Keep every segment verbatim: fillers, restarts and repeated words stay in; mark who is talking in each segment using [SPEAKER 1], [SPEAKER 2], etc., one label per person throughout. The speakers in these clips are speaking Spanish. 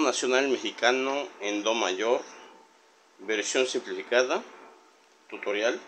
[SPEAKER 1] nacional mexicano en do mayor, versión simplificada, tutorial.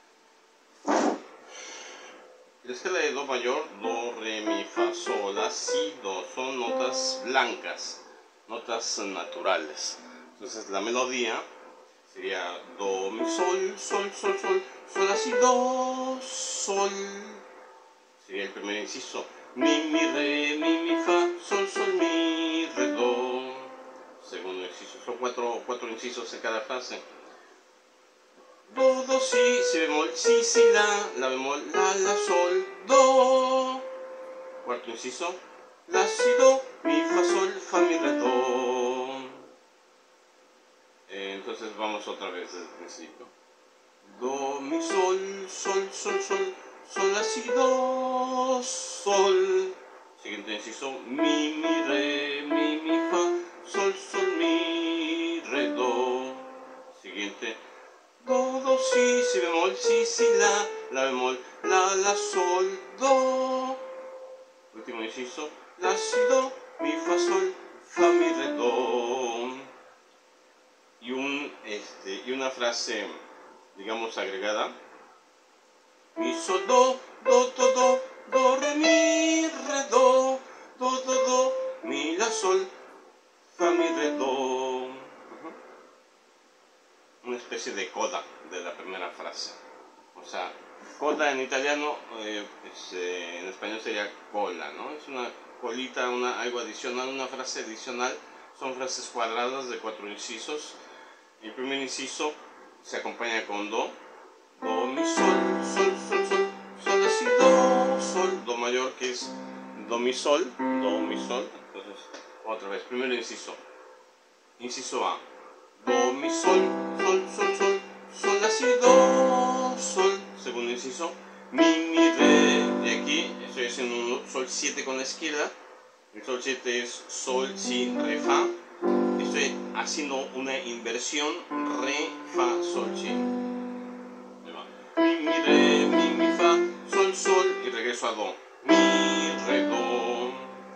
[SPEAKER 1] La escala de do mayor, do, re, mi, fa, sol, la, si, do, son notas blancas, notas naturales. Entonces la melodía sería do, mi, sol, sol, sol, sol, sol, la, si, do, sol. Sería el primer inciso. Mi, mi, re, mi, mi, fa, sol, sol, mi, re, do. Segundo inciso. Son cuatro, cuatro incisos en cada frase. Do, do, si, si bemol, si, si, la, la bemol, la, la, sol, do. Cuarto inciso. La, si, do, mi, fa, sol, fa, mi, re, do. Eh, entonces vamos otra vez desde el principio. Do, mi, sol, sol, sol, sol, sol, la, si, do, sol. Siguiente inciso. Mi, mi, re, mi, mi, fa, sol, sol, mi, re, do. Siguiente. Do, do, si, si bemol, si, si, la, la bemol, la, la, sol, do. Último inciso. La, si, do, mi, fa, sol, fa, mi, re, do. Y, un, este, y una frase, digamos, agregada. Mi, sol, do, do, do, do, do, re, mi, re, do, do, do, do, mi, la, sol, fa, mi, re, do. Una especie de coda de la primera frase. O sea, coda en italiano, eh, es, eh, en español sería cola, ¿no? Es una colita, una, algo adicional, una frase adicional. Son frases cuadradas de cuatro incisos. El primer inciso se acompaña con do, do, mi, sol, sol, sol, sol, sol, la, si, do, sol, do mayor, que es do, mi, sol, do, mi, sol. Entonces, otra vez, primer inciso. Inciso A. Do, mi, sol, sol, sol, sol, sol, la, si, do, sol. Segundo inciso. Mi, mi, re. Y aquí estoy haciendo un sol siete con la izquierda. El sol siete es sol, si, re, fa. Estoy haciendo una inversión, re, fa, sol, si. Mi, mi, re, mi, mi, fa, sol, sol. Y regreso a do. Mi, re, do.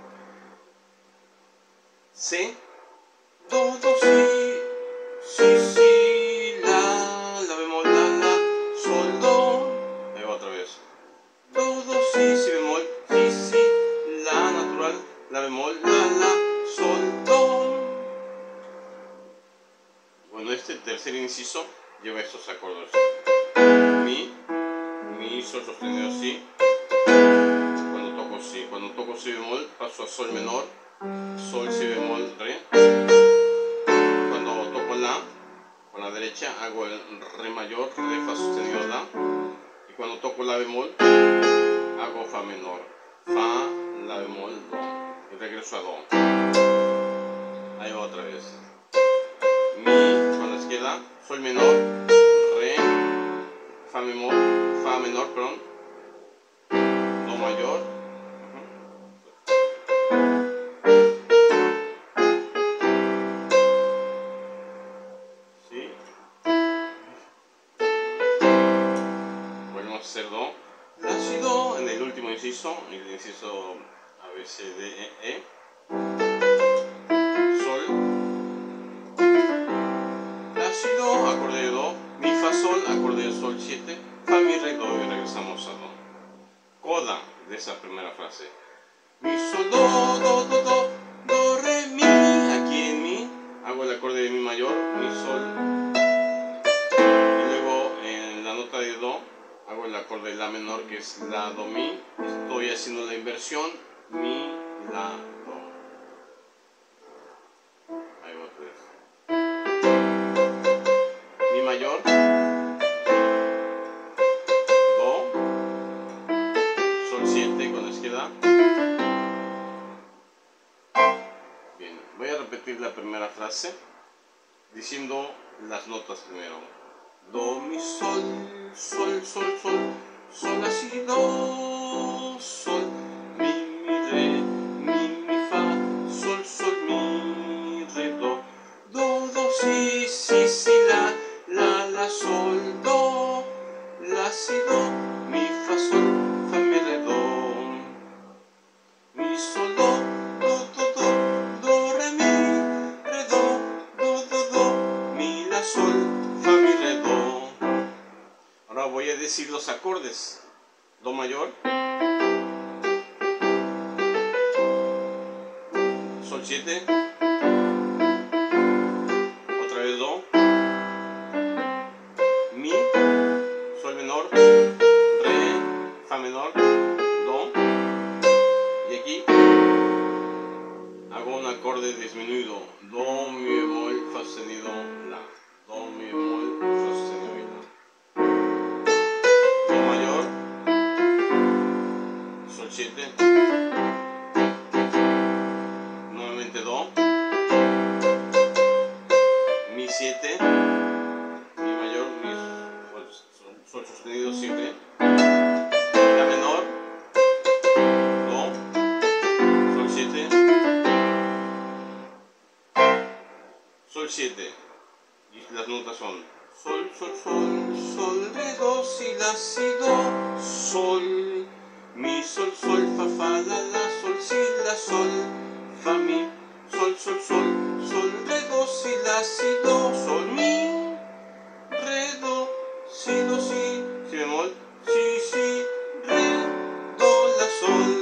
[SPEAKER 1] C. Do, do, si. Si, si, la, la bemol, la, la, sol, do. Ahí va otra vez. Do, do, si, si bemol, si, si, la natural, la bemol, la, la, sol, do. Bueno, este tercer inciso lleva estos acordes. Mi, mi, sol sostenido, si. Cuando toco si, cuando toco si bemol, paso a sol menor, sol, si bemol, re. Cuando toco la, con la derecha hago el re mayor, re, fa sostenido, la. Y cuando toco la bemol, hago fa menor, fa, la bemol, do. Y regreso a do. Ahí va otra vez. Mi, con la izquierda, sol menor, re, fa menor, fa menor, perdón, do mayor. Hacer do, la, si, do en el último inciso, el inciso A, B, C, D, E, E, sol, la, si, do, acorde de do, mi, fa, sol, acorde de sol siete, fa, mi, re, do y regresamos a do. Coda de esa primera frase. Mi, sol, do, do, do, do, do, re, mi. Aquí en mi hago el acorde de mi mayor, mi, sol. Y luego en la nota de do hago el acorde de la menor, que es la, do, mi. Estoy haciendo la inversión, mi, la, do. Ahí va otra vez. Mi mayor, do, sol siete con la izquierda. Bien, voy a repetir la primera frase diciendo las notas primero. Do, mi, sol, sol, sol, sol, sol, la, si, do, sol, mi, mi, re, mi, mi, fa, sol, sol, mi, re, do, do, do, si, si, si, la, la, la, sol, do, la, si, do, mi, fa, sol, fa, mi, re, do, mi, sol, do, do, do, do, do, re, mi, voy a decir los acordes. Do mayor, sol siete, otra vez do, mi, sol menor, re, fa menor, do, y aquí hago un acorde disminuido, do, mi bemol, fa sostenido, la, do, mi bemol, fa sostenido, la, do mayor, sol siete, nuevamente do, mi siete, mi mayor, mi sol, sol, sol sostenido siempre, la menor, do, sol siete, sol siete, y las notas son sol, sol, sol, sol, re, do, si, la, si, do, sol, mi, sol, sol, fa, fa, la, la, sol, si, la, sol, fa, mi, sol, sol, sol, sol, re, do, si, la, si, do, sol, mi, re, do, si, do, si, si bemol, si, si, re, do, la, sol.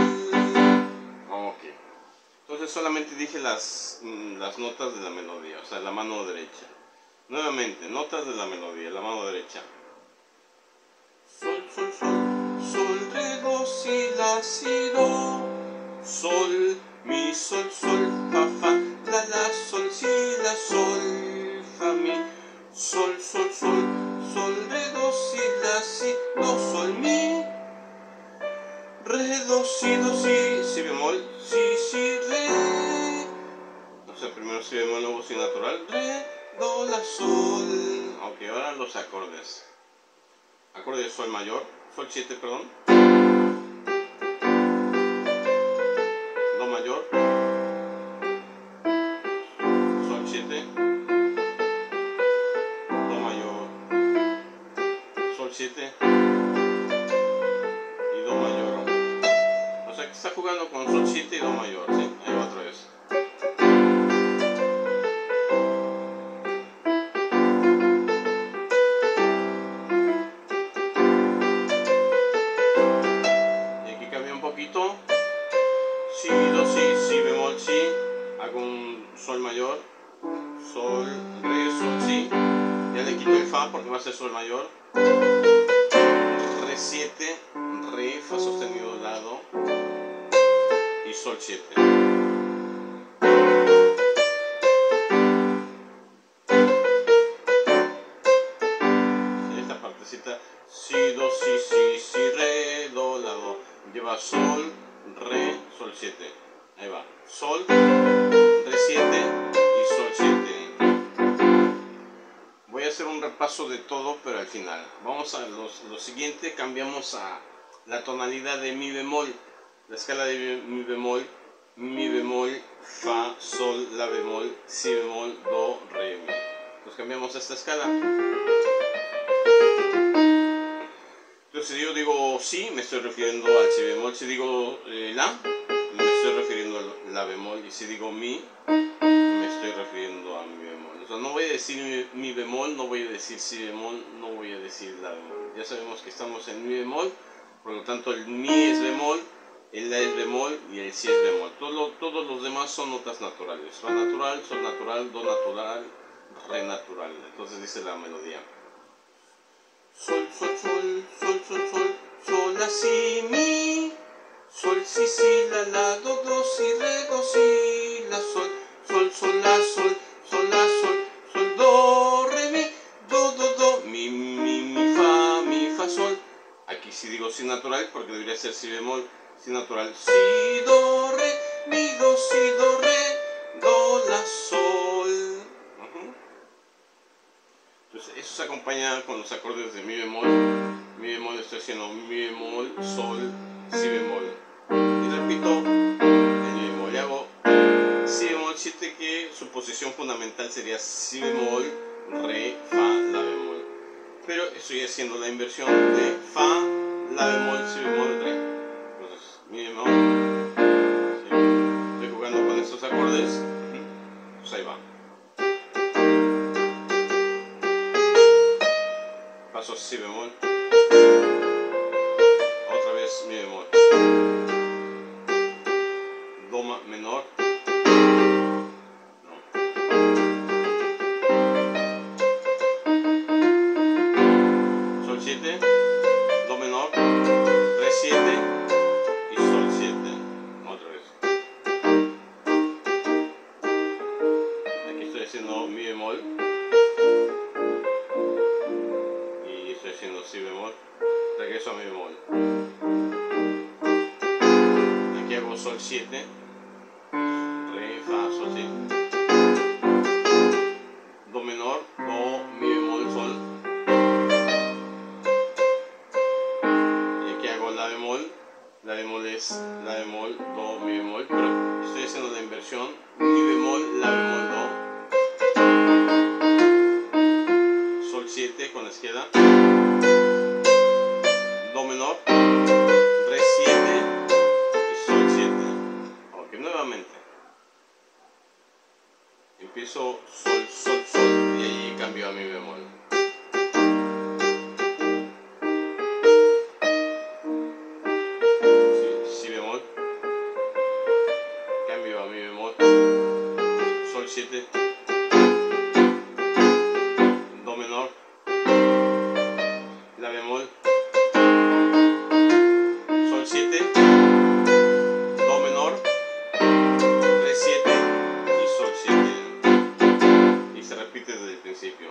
[SPEAKER 1] Ok. Entonces solamente dije las, las notas de la melodía, o sea, la mano derecha. Nuevamente, notas de la melodía, la mano derecha. Sol, sol, sol, sol, re, do, si, la, si, do, sol, mi, sol, sol, fa, fa, la, la, sol, si, la, sol, fa, mi, sol, sol, sol, sol, re, do, si, la, si, do, sol, mi, re, do, si, do, si, si bemol, si, si, re. O sea, primero si bemol, luego si natural, re, do, la, sol. Ok, ahora los acordes. Acorde de sol mayor, sol siete, perdón, do mayor, sol siete, do mayor, sol siete y do mayor. O sea que está jugando con sol siete y do mayor, ¿sí? Ahí va otra vez. Si, do, si, si bemol, si, hago un sol mayor, sol, re, sol, si, ya le quito el fa porque va a ser sol mayor, re siete, re, fa sostenido de lado y sol siete. Esta partecita, si, do, si, si, si, re, do, la, do, lleva sol, re, sol siete, ahí va, sol, re siete y sol siete. Voy a hacer un repaso de todo, pero al final. Vamos a los, lo siguiente, cambiamos a la tonalidad de mi bemol, la escala de mi bemol, mi bemol, fa, sol, la bemol, si bemol, do, re, mi. Entonces cambiamos esta escala. Entonces si yo digo si, me estoy refiriendo al si bemol. Si digo eh, la, me estoy refiriendo al la bemol. Y si digo mi, me estoy refiriendo a mi bemol. O sea, no voy a decir mi, mi bemol, no voy a decir si bemol, no voy a decir la bemol. Ya sabemos que estamos en mi bemol, por lo tanto el mi es bemol, el la es bemol y el si es bemol. Todo, todos los demás son notas naturales. Fa natural, sol natural, do natural, re natural. Entonces dice la melodía. Sol, sol, sol, sol, sol, sol, sol, la, si, mi, sol, si, si, la, la, do, do, si, re, do, si, la, sol, sol, sol, la, sol, sol, la, sol, sol, do, re, mi, do, do, do, mi, mi, mi, fa, mi, fa, sol. Aquí sí digo si natural porque debería ser si bemol, si natural, si, do, re, mi, do, si, do, re, do, la, sol. Entonces eso se acompaña con los acordes de mi bemol. Mi bemol estoy haciendo mi bemol, sol, si bemol. Y repito el mi bemol. Y hago si bemol siete, que su posición fundamental sería si bemol, re, fa, la bemol. Pero estoy haciendo la inversión de fa, la bemol, si bemol, re. Entonces mi bemol. ¿Sí? Estoy jugando con estos acordes. Pues ahí va. Paso si bemol, otra vez mi bemol, do menor, no. Sol siete, do menor, re siete y sol siete, otra vez. Aquí estoy haciendo mi bemol y estoy haciendo si bemol, regreso a mi bemol. Aquí hago sol siete, re, fa, sol siete, do menor, do, mi bemol, sol, y aquí hago la bemol. La bemol es la bemol, do, mi bemol, pero estoy haciendo la inversión, mi bemol, la bemol, do, sol siete con la izquierda, do menor, re siete y sol siete. Ok, nuevamente empiezo sol, sol, sol y ahí cambio a mi bemol. Si, si bemol, cambio a mi bemol, sol siete, do menor, la bemol, sol siete, do menor, re siete y sol siete, y se repite desde el principio.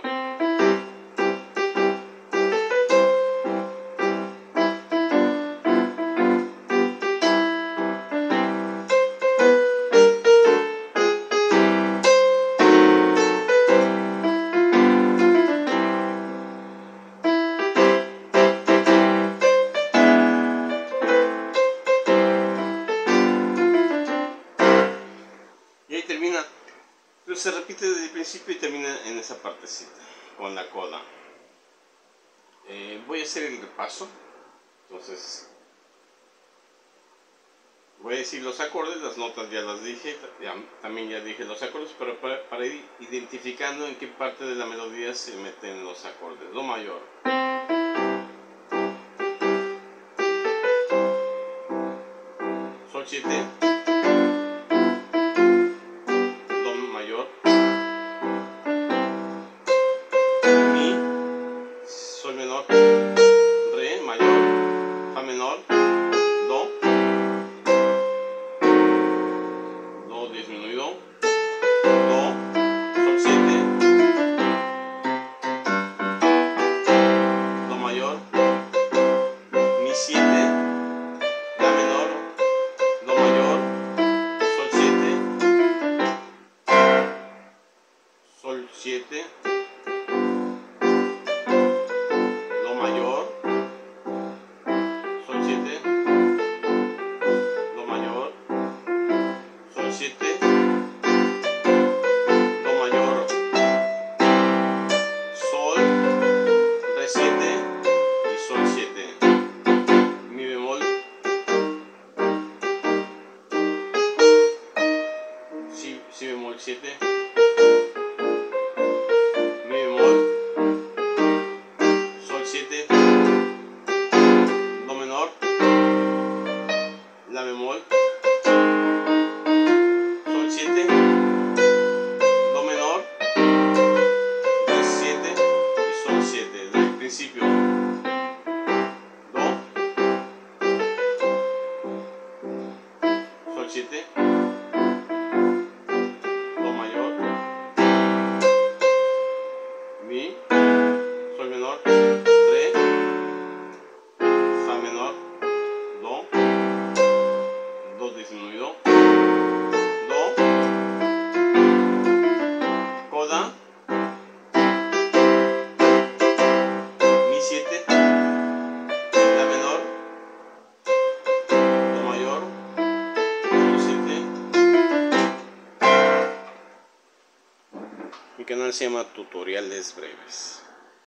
[SPEAKER 1] Y ahí termina, pero se repite desde el principio y termina en esa partecita, con la coda. Eh, voy a hacer el repaso, entonces voy a decir los acordes, las notas ya las dije, ya, también ya dije los acordes, pero para, para ir identificando en qué parte de la melodía se meten los acordes. Do mayor, sol siete, do mayor, mi, sol menor, re mayor, fa menor, do, do disminuido, do, sol siete, do mayor, mi siete, la menor, do mayor, sol siete, sol siete, do mayor, sol siete, do mayor, sol siete, do mayor, sol, re siete y sol siete, mi bemol, si, si bemol siete, mi bemol, sol siete, do menor, la bemol, sol siete, do menor, re siete y sol siete, desde el principio, do, sol siete, do mayor, mi, sol menor, re, fa menor, do, do disminuido, do, coda, mi siete, la menor, do mayor, sol siete. Mi canal se llama Tutoriales Breves.